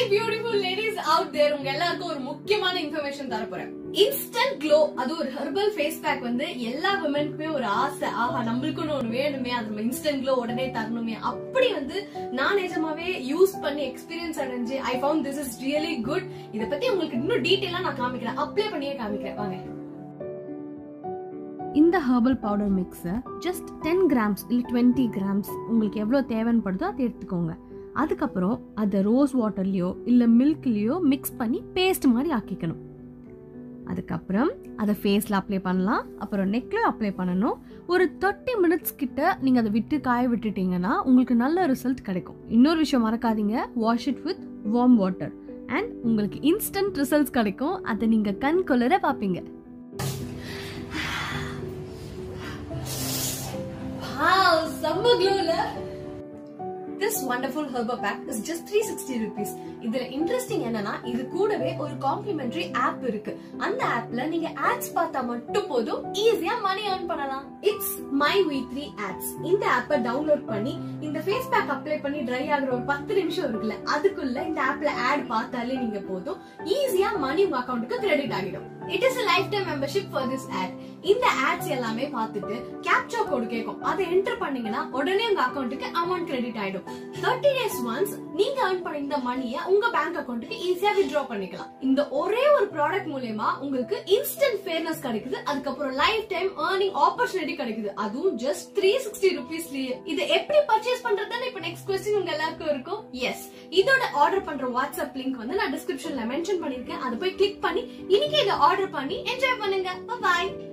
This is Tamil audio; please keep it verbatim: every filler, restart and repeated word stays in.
beautiful ladies out there, உங்க எல்லாருக்கும் ஒரு முக்கியமான இன்ஃபர்மேஷன் தர போறேன். இன்ஸ்டன்ட் க்ளோ, அது ஒரு ஹெர்பல் ஃபேஸ் பேக் வந்து எல்லா விமனுக்குமே ஒரு ஆசை. ஆஹா, நம்மளுக்குன்னு ஒண்ணு வேணுமே, அது இன்ஸ்டன்ட் க்ளோ உடனே தரணுமே. அப்படி வந்து நான் நிஜமாவே யூஸ் பண்ணி எக்ஸ்பீரியன்ஸ் அடைஞ்சு I found this is really good. இத பத்தி உங்களுக்கு இன்னும் டீடைலா நான் காமிக்கிறேன், அப்ளை பண்ணியே காமிக்கிறேன். வாங்க. இந்த ஹெர்பல் பவுடர் மிக்ஸை ஜஸ்ட் டென் கிராம்ஸ் இல்லை டுவெண்ட்டி கிராம்ஸ் உங்களுக்கு எவ்வளோ தேவைப்படுதோ அதை எடுத்துக்கோங்க. அதுக்கப்புறம் அதை ரோஸ் வாட்டர்லேயோ இல்லை மில்க்லேயோ மிக்ஸ் பண்ணி பேஸ்ட் மாதிரி ஆக்கிக்கணும். அதுக்கப்புறம் அதை ஃபேஸில் அப்ளை பண்ணலாம், அப்புறம் நெக்கில் அப்ளை பண்ணணும். ஒரு தேர்ட்டி மினிட்ஸ் கிட்ட நீங்கள் அதை விட்டு காய விட்டுட்டீங்கன்னா உங்களுக்கு நல்ல ரிசல்ட் கிடைக்கும். இன்னொரு விஷயம் மறக்காதீங்க, wash it with warm water and உங்களுக்கு இன்ஸ்டன்ட் ரிசல்ட்ஸ் கிடைக்கும். அதை நீங்கள் கண் கொள்ளற பார்ப்பீங்க. Wow, summer glow la. This wonderful herbal pack is just three hundred sixty rupees. இதுல இன்ட்ரெஸ்டிங் என்னன்னா, இது கூடவே ஒரு காம்ப்ளிமெண்டரி ஆப் இருக்கு. அந்த ஆப்ல நீங்க ஆட்ஸ் பார்த்தா மட்டும் போதும், ஈஸியா மணி earn பண்ணலாம். It's my V three ads. இந்த ஆப்பை டவுன்லோட் பண்ணி இந்த ஃபேஸ் பேக் அப்ளை பண்ணி ட்ரை ஆகுற ஒரு பத்து நிமிஷம் இருக்குல்ல, அதுக்குள்ள இந்த ஆப்ல ஆட் பார்த்தாலே நீங்க போதும், ஈஸியா மணி உங்க அக்கவுண்ட்க்கு கிரெடிட் ஆகிடும். It is a lifetime membership for this ad. இந்த ads எல்லாமே பார்த்துட்டு captcha code கேக்கும், அதை என்டர் பண்ணீங்கன்னா உடனே உங்க அக்கவுண்ட்க்கு அமௌண்ட் கிரெடிட் ஆயிடும். thirty days once நீங்க earn பண்ண இந்த மணியை உங்க பேங்க் அக்கவுண்ட்க்கு ஈஸியா withdraw பண்ணிக்கலாம். இந்த ஒரே ஒரு ப்ராடக்ட் மூலமா உங்களுக்கு இன்ஸ்டன்ட் ஃபேர்னஸ் கிடைக்குது, அதுக்கப்புறம் லைஃப் டைம் earning opportunity கிடைக்குது, அதுவும் just three hundred sixty rupeesலயே. இது எப்படி பர்ச்சேஸ் பண்றதுன்னு இப்ப நெக்ஸ்ட் क्वेश्चन உங்க எல்லாருக்கும் இருக்கும். எஸ், இதோட ஆர்டர் பண்ற வாட்ஸ்அப் லிங்க் வந்து நான் டிஸ்கிரிப்ஷன்ல மென்ஷன் பண்ணிருக்கேன். அதை போய் கிளிக் பண்ணி இன்னைக்கு இதை ஆர்டர் பண்ணி என்ஜாய் பண்ணுங்க. பை.